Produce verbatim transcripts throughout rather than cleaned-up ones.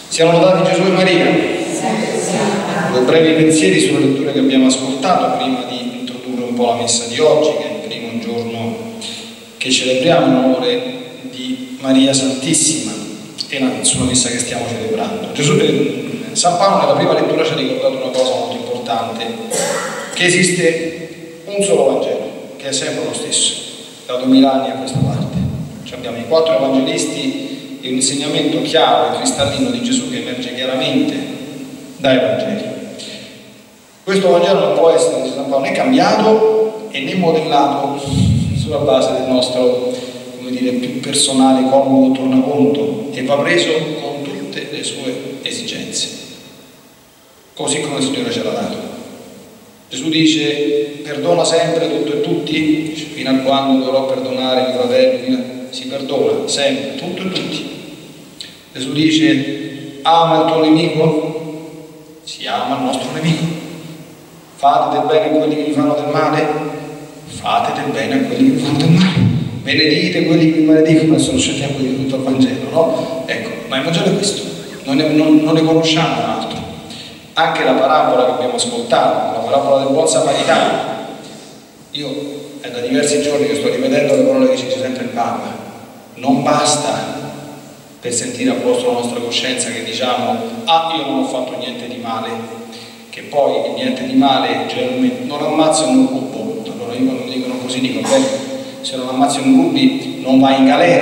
Siamo lodati Gesù e Maria. Due brevi pensieri sulle letture che abbiamo ascoltato prima di introdurre un po' la messa di oggi, che è il primo giorno che celebriamo in onore di Maria Santissima e sulla messa che stiamo celebrando. Gesù, eh, San Paolo nella prima lettura ci ha ricordato una cosa molto importante, che esiste un solo Vangelo, che è sempre lo stesso, da duemila anni a questa parte. Cioè abbiamo i quattro evangelisti e un insegnamento chiaro e cristallino di Gesù che emerge chiaramente dai Vangeli. Questo Vangelo non può essere, dice San Paolo, né cambiato e né modellato sulla base del nostro, come dire, più personale, comodo tornaconto, e va preso con tutte le sue esigenze, così come il Signore ce l'ha dato. Gesù dice: perdona sempre tutto e tutti, dice, fino a quando dovrò perdonare mio fratello, fino a... si perdona sempre, tutto e tutti. Gesù dice: ama il tuo nemico, si ama il nostro nemico. Fate del bene a quelli che vi fanno del male, fate del bene a quelli che vi fanno del male. Benedite quelli che vi maledicono. Adesso non c'è tempo di tutto il Vangelo, no? Ecco, ma il Vangelo è questo, non ne, non, non ne conosciamo un altro. Anche la parabola che abbiamo ascoltato, la parabola del buon samaritano, io è da diversi giorni che sto ripetendo le parole che ci dice sempre il Papa. Non basta per sentire a posto la nostra coscienza che diciamo: ah, io non ho fatto niente di male, che poi niente di male generalmente non ammazzano un rubo. Allora io quando mi dicono così dico: beh, se non ammazzi un rubi non vai in galera.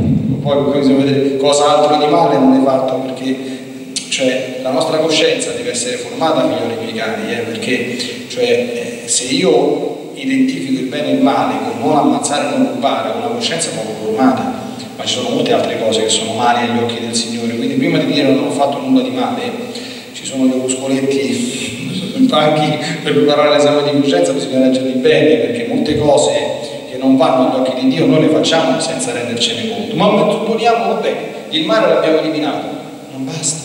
Poi bisogna vedere cosa altro di male non hai fatto, perché cioè la nostra coscienza deve essere formata, figlioli miei cari, eh, perché cioè, eh, se io identifico il bene e il male con non ammazzare e non rubare, ho una coscienza poco formata, ma ci sono molte altre cose che sono mali agli occhi del Signore. Quindi prima di dire non ho fatto nulla di male, ci sono gli opuscoletti anche per preparare l'esame di coscienza, bisogna leggerli bene, perché molte cose che non vanno agli occhi di Dio noi le facciamo senza rendercene conto. Ma supponiamo, vabbè, il male l'abbiamo eliminato, non basta,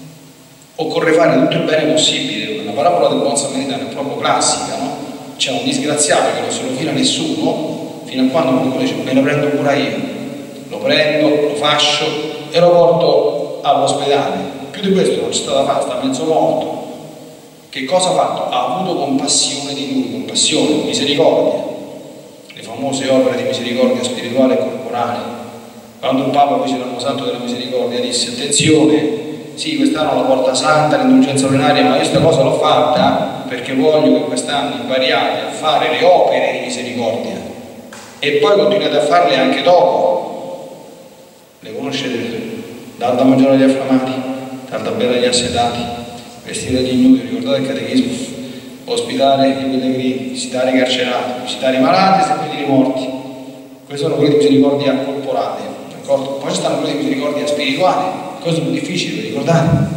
occorre fare tutto il bene possibile. La parabola del buon samaritano è proprio classica, no? C'è un disgraziato che non se lo fila nessuno, fino a quando qualcuno dice: me lo prendo pure io, lo prendo, lo fascio e lo porto all'ospedale. Più di questo non c'è stata fatta, sta mezzo morto. Che cosa ha fatto? Ha avuto compassione di lui, compassione, misericordia, le famose opere di misericordia spirituale e corporale. Quando il Papa fece l'anno santo della misericordia disse: attenzione, sì, quest'anno la porta santa, l'indulgenza ordinaria, ma io questa cosa l'ho fatta perché voglio che quest'anno impariate a fare le opere di misericordia e poi continuate a farle anche dopo. Le conoscete? D'alta maggiore agli affamati, d'alta bella agli assetati, vestire gli ignudi, ricordate il catechismo, ospitare i pellegrini, visitare i carcerati, visitare i malati e seppellire i morti. Queste sono quelle di misericordia corporale, d'accordo? Poi ci stanno quelle di misericordia spirituale, cose più difficili da ricordare: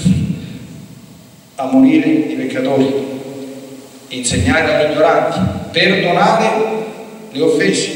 ammonire i peccatori, insegnare agli ignoranti, perdonare le offese,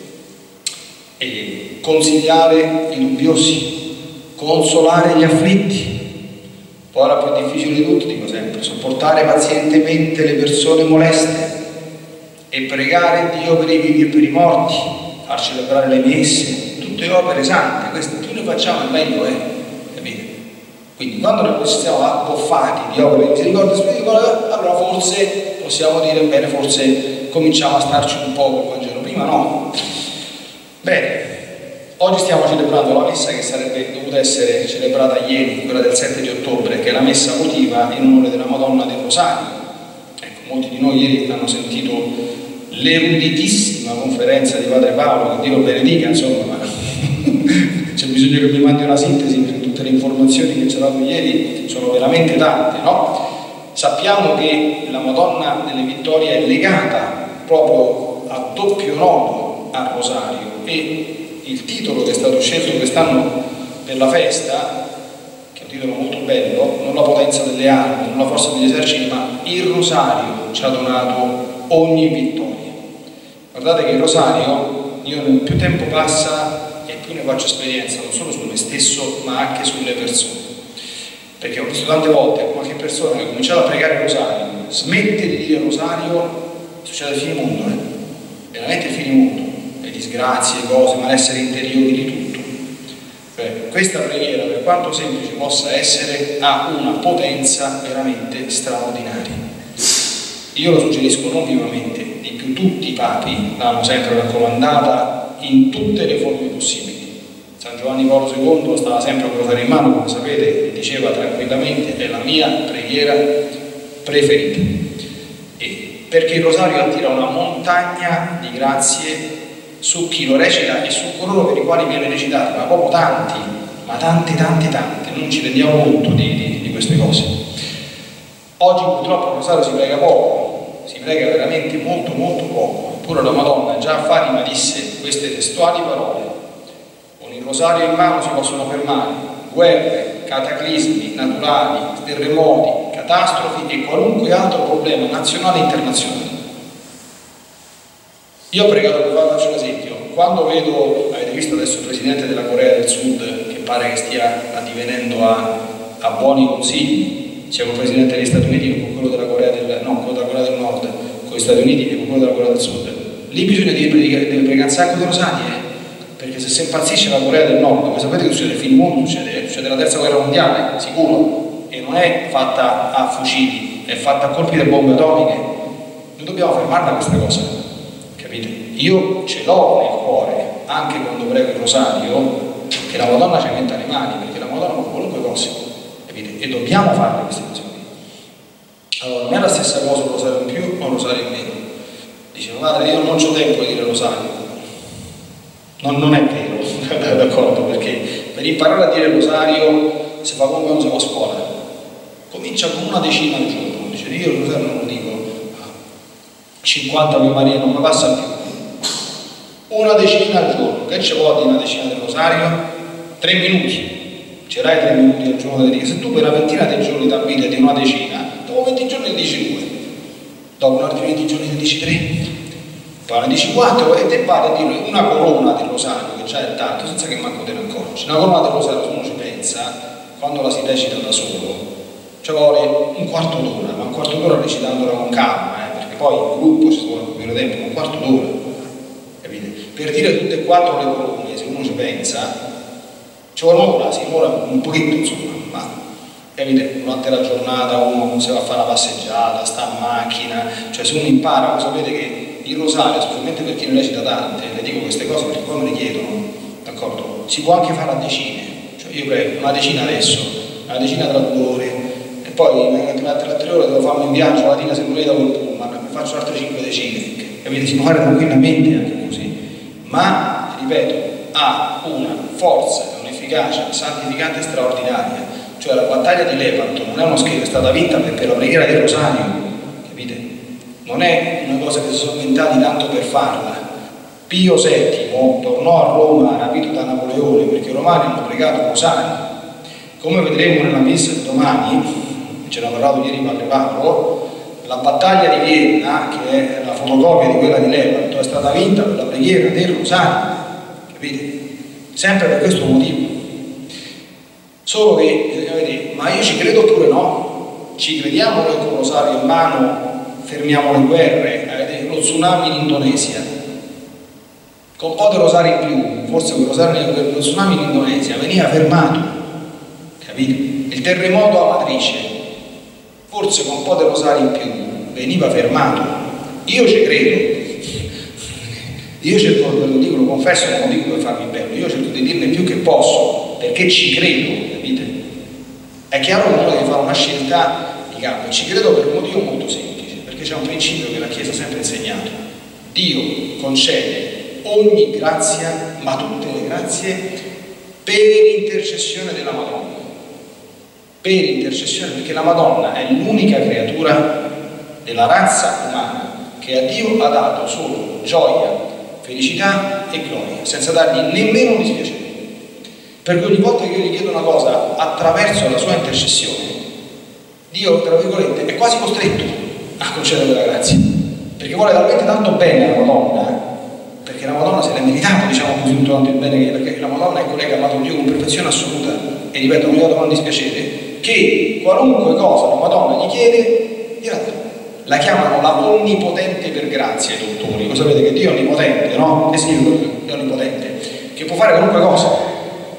e consigliare i dubbiosi, consolare gli afflitti. Poi la più difficile di tutte, dico sempre, sopportare pazientemente le persone moleste e pregare Dio per i vivi e per i morti, far celebrare le messe, tutte opere sante. Queste più ne facciamo e meglio è, capite? Quindi quando noi siamo abboffati di opere di misericordia spirituale, allora forse possiamo dire: bene, forse cominciamo a starci un po' col Vangelo. Prima no. Bene, oggi stiamo celebrando la messa che sarebbe dovuta essere celebrata ieri, quella del sette di ottobre, che è la messa votiva in onore della Madonna del Rosario. Ecco, molti di noi ieri hanno sentito l'eruditissima conferenza di Padre Paolo, che Dio lo benedica, insomma, ma c'è bisogno che mi mandi una sintesi, perché tutte le informazioni che ci ha dato ieri sono veramente tante, no? Sappiamo che la Madonna delle Vittorie è legata proprio a doppio nodo al Rosario, e il titolo che è stato scelto quest'anno per la festa, che è un titolo molto bello, non la potenza delle armi, non la forza degli eserciti, ma il Rosario ci ha donato ogni vittoria. Guardate che il Rosario, io più tempo passa e più ne faccio esperienza, non solo su me stesso ma anche sulle persone, perché ho visto tante volte qualche persona che ha cominciato a pregare il Rosario, smette di dire Rosario, succede il finimondo, eh? veramente il finimondo, le disgrazie, cose, malessere interiori di tutto. Cioè, questa preghiera, per quanto semplice possa essere, ha una potenza veramente straordinaria. Io lo suggerisco non vivamente, di più tutti i papi l'hanno sempre raccomandata in tutte le forme possibili. San Giovanni Paolo secondo stava sempre con il rosario in mano, come sapete, e diceva tranquillamente: è la mia preghiera preferita. E perché il rosario attira una montagna di grazie su chi lo recita e su coloro per i quali viene recitato, ma proprio tanti, ma tanti, tanti, tanti, non ci rendiamo conto di, di, di queste cose. Oggi purtroppo il rosario si prega poco, si prega veramente molto molto poco, eppure la Madonna già a Fatima disse queste testuali parole: con il rosario in mano si possono fermare guerre, cataclismi naturali, terremoti, catastrofi e qualunque altro problema nazionale e internazionale. Io ho pregato, per farci un esempio, quando vedo, avete visto adesso il presidente della Corea del Sud che pare che stia addivenendo a, a buoni consigli, sia con il presidente degli Stati Uniti che con quello della Corea del, no, quello della Corea del Nord, con gli Stati Uniti e con quello della Corea del Sud, lì bisogna dire, deve pregare un sacco di rosari, eh? Perché se si impazzisce la Corea del Nord, come sapete che succede, il film mondo succede, succede la terza guerra mondiale, sicuro, e non è fatta a fucili, è fatta a colpi di bombe atomiche. Noi dobbiamo fermarla questa cosa. Io ce l'ho nel cuore, anche quando prego il rosario, che la Madonna ci metta le mani, perché la Madonna fa qualunque cosa, capite? E dobbiamo fare queste cose. Allora, non è la stessa cosa un rosario in più o un rosario in meno. Dice, madre, io non ho tempo di dire rosario. Non, non è vero, d'accordo, perché per imparare a dire il rosario si fa come quando siamo a scuola. Comincia con una decina al giorno. Dice, io il rosario non lo dico cinquanta Ave Maria, non mi passa più. Una decina al giorno. Che ci vuole di una decina del rosario? Tre minuti. Ce l'hai tre minuti al giorno da dire. Se tu per una ventina di giorni ti abiti di una decina, dopo venti giorni ne dici due, dopo un altri venti giorni ne dici tre, poi ne dici quattro, e te pare a dire una corona del rosario, che già è tanto, senza che manco te ne accorgi. Una corona del rosario, se uno ci pensa, quando la si recita da solo, ci vuole un quarto d'ora, ma un quarto d'ora recitandola con calma, eh, perché poi in gruppo ci vuole un po' più tempo, un quarto d'ora. Per dire tutte e quattro le colonne, se uno ci pensa, ci vuole un'ora, si muore un pochetto, insomma, ma capite, durante la giornata uno se va a fare una passeggiata, sta in macchina, cioè se uno impara, voi sapete che il rosario, specialmente per chi ne recita tante, le dico queste cose perché poi me le chiedono, d'accordo? Si può anche fare a decine, cioè io prego una decina adesso, una decina tra due ore, e poi tra tre ore devo farmi un viaggio, la mattina se volete da quel pullman, mi faccio altre cinque decine, capite? Si può fare tranquillamente anche così. Ma, ripeto, ha una forza e un'efficacia santificante straordinaria. Cioè la battaglia di Lepanto non è uno scherzo, è stata vinta per la preghiera del rosario, capite? Non è una cosa che si sono inventati tanto per farla. Pio settimo tornò a Roma rapito da Napoleone perché i romani hanno pregato il rosario. Come vedremo nella messa di domani, ce l'ha parlato ieri Padre Paolo, la battaglia di Vienna, che è la fotocopia di quella di Lepanto, è stata vinta per la preghiera del rosario, capite? Sempre per questo motivo. Solo che, vedete, ma io ci credo oppure no? Ci crediamo noi con il rosario in mano fermiamo le guerre, vedete, lo tsunami in Indonesia, con un po' di rosari in più, forse quel rosario, lo tsunami in Indonesia veniva fermato, capite? Il terremoto a Amatrice, forse con un po' di rosari in più veniva fermato. Io ci credo, io cerco, ve lo dico, lo confesso, non lo dico per farmi bello, io cerco di dirne più che posso, perché ci credo, capite? È chiaro che uno deve fare una scelta di campo, ci credo per un motivo molto semplice, perché c'è un principio che la Chiesa ha sempre insegnato: Dio concede ogni grazia, ma tutte le grazie, per intercessione della Madonna. Per intercessione, perché la Madonna è l'unica creatura della razza umana che a Dio ha dato solo gioia, felicità e gloria, senza dargli nemmeno un dispiacere. Per cui ogni volta che io gli chiedo una cosa attraverso la sua intercessione, Dio, tra virgolette, è quasi costretto a concedere la grazia, perché vuole talmente tanto bene alla Madonna, perché la Madonna se l'è meritata, diciamo così, tutto tanto il bene che, perché la Madonna è quella che ha amato Dio con perfezione assoluta, e ripeto, non gli ha dato un dispiacere, che qualunque cosa la Madonna gli chiede, gliela dà. La chiamano la onnipotente per grazia, i dottori. Voi sapete che Dio è onnipotente, no? Che significa che è onnipotente? Che può fare qualunque cosa.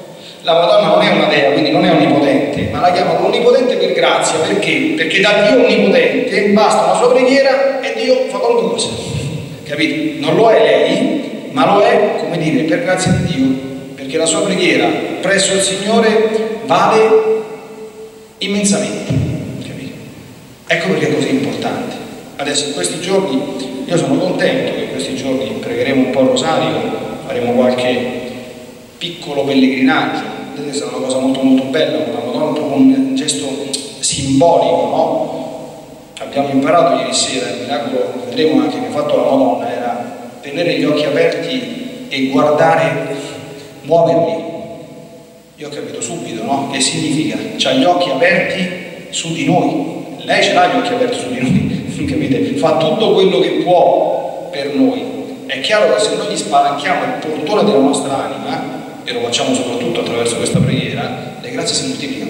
la Madonna non è una dea, quindi non è onnipotente, ma la chiamano onnipotente per grazia. Perché? Perché da Dio onnipotente basta una sua preghiera e Dio fa qualunque cosa, capite? Non lo è lei, ma lo è, come dire, per grazia di Dio, perché la sua preghiera presso il Signore vale immensamente, capite? Ecco perché è così importante. Adesso in questi giorni, io sono contento che in questi giorni pregheremo un po' il rosario, faremo qualche piccolo pellegrinaggio. Vedete, sarà una cosa molto molto bella, una Madonna, un gesto simbolico, no? Abbiamo imparato ieri sera, il miracolo, vedremo anche che ha fatto la Madonna, era tenere gli occhi aperti e guardare, muoverli. Io ho capito subito, no? Che significa? C'ha gli occhi aperti su di noi. Lei ce l'ha gli occhi aperti su di noi, capite? Fa tutto quello che può per noi. È chiaro che se noi gli spalanchiamo il portone della nostra anima, e lo facciamo soprattutto attraverso questa preghiera, le grazie si moltiplicano.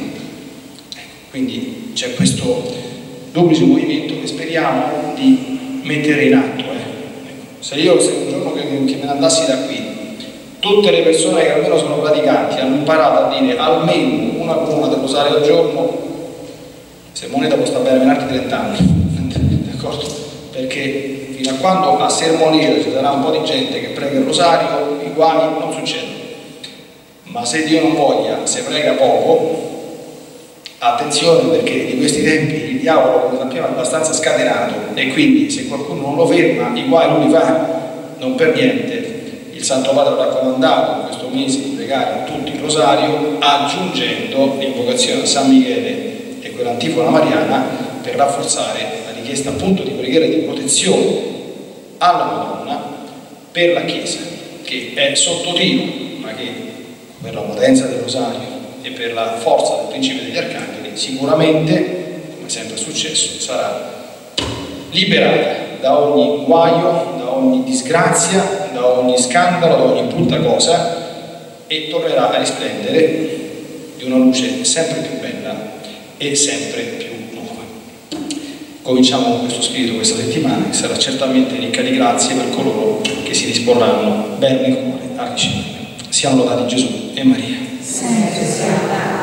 Quindi c'è questo duplice movimento che speriamo di mettere in atto. Eh. Se io, se un giorno che, che me ne andassi da qui, tutte le persone che almeno sono praticanti hanno imparato a dire almeno una corona del rosario al giorno, se moneta può stare bene per altri trenta anni, d'accordo? Perché fino a quando a sermonire ci sarà un po' di gente che prega il rosario, i guai non succedono. Ma se Dio non voglia, se prega poco, attenzione, perché di questi tempi il diavolo, come sappiamo, è abbastanza scatenato, e quindi se qualcuno non lo ferma, i guai lui li fa. Non per niente il Santo Padre ha raccomandato in questo mese di pregare tutti il rosario, aggiungendo l'invocazione a San Michele e quell'antifona mariana per rafforzare la richiesta appunto di preghiera e di protezione alla Madonna per la Chiesa, che è sotto tiro, ma che per la potenza del rosario e per la forza del principio degli arcangeli sicuramente, come sempre è successo, sarà liberata da ogni guaio, da ogni disgrazia, da ogni scandalo, da ogni brutta cosa, e tornerà a risplendere di una luce sempre più bella e sempre più nuova. Cominciamo con questo spirito questa settimana, che sarà certamente ricca di grazie per coloro che si disporranno bene nel cuore a ricevere. Siamo lodati Gesù e Maria. Sempre sia